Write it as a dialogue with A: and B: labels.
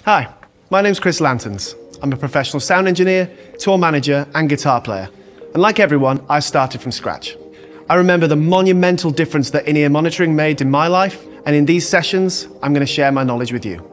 A: Hi, my name's Chris Lanterns. I'm a professional sound engineer, tour manager, and guitar player. And like everyone, I started from scratch. I remember the monumental difference that in-ear monitoring made in my life, and in these sessions, I'm going to share my knowledge with you.